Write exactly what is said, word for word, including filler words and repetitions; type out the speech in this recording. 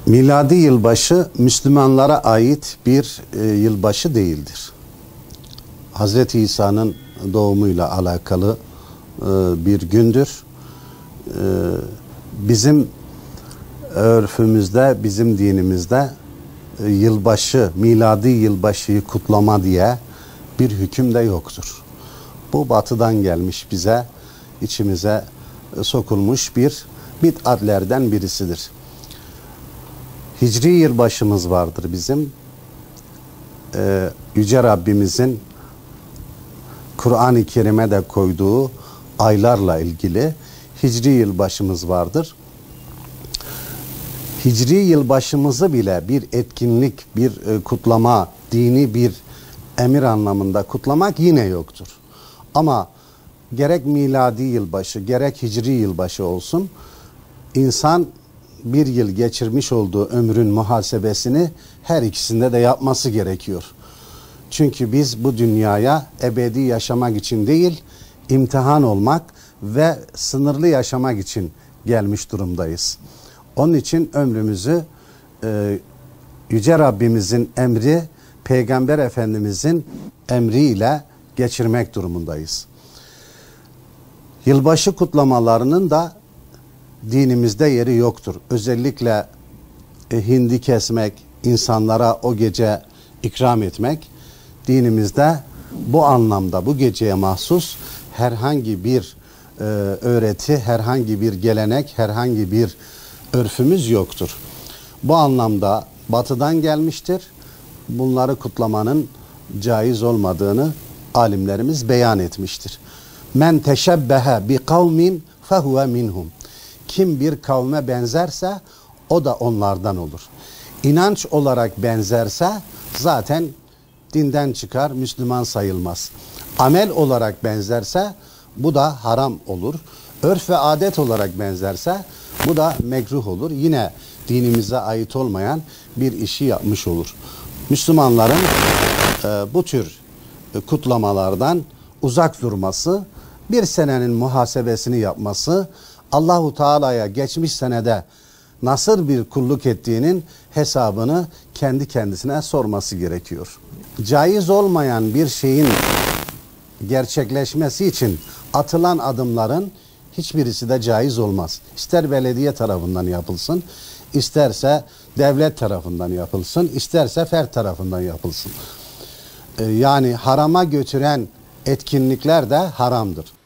Miladi yılbaşı Müslümanlara ait bir e, yılbaşı değildir. Hazreti İsa'nın doğumuyla alakalı e, bir gündür. E, bizim örfümüzde, bizim dinimizde e, yılbaşı, miladi yılbaşıyı kutlama diye bir hüküm de yoktur. Bu batıdan gelmiş bize, içimize e, sokulmuş bir bid'atlerden birisidir. Hicri yılbaşımız vardır bizim. Ee, Yüce Rabbimizin Kur'an-ı Kerim'e de koyduğu aylarla ilgili Hicri yılbaşımız vardır. Hicri yılbaşımızı bile bir etkinlik, bir e, kutlama, dini bir emir anlamında kutlamak yine yoktur. Ama gerek miladi yılbaşı, gerek hicri yılbaşı olsun, insan bir yıl geçirmiş olduğu ömrün muhasebesini her ikisinde de yapması gerekiyor. Çünkü biz bu dünyaya ebedi yaşamak için değil, imtihan olmak ve sınırlı yaşamak için gelmiş durumdayız. Onun için ömrümüzü e, Yüce Rabbimizin emri, Peygamber Efendimizin emriyle geçirmek durumundayız. Yılbaşı kutlamalarının da dinimizde yeri yoktur. Özellikle e, hindi kesmek, insanlara o gece ikram etmek dinimizde bu anlamda, bu geceye mahsus herhangi bir e, öğreti, herhangi bir gelenek, herhangi bir örfümüz yoktur. Bu anlamda batıdan gelmiştir. Bunları kutlamanın caiz olmadığını alimlerimiz beyan etmiştir. Men teşebbehe bi kavmin fehuve minhum. Kim bir kavme benzerse o da onlardan olur. İnanç olarak benzerse zaten dinden çıkar, Müslüman sayılmaz. Amel olarak benzerse bu da haram olur. Örf ve adet olarak benzerse bu da mekruh olur. Yine dinimize ait olmayan bir işi yapmış olur. Müslümanların e, bu tür e, kutlamalardan uzak durması, bir senenin muhasebesini yapması, Allahu Teala'ya geçmiş senede nasıl bir kulluk ettiğinin hesabını kendi kendisine sorması gerekiyor. Caiz olmayan bir şeyin gerçekleşmesi için atılan adımların hiçbirisi de caiz olmaz. İster belediye tarafından yapılsın, isterse devlet tarafından yapılsın, isterse fert tarafından yapılsın. Ee, yani harama götüren etkinlikler de haramdır.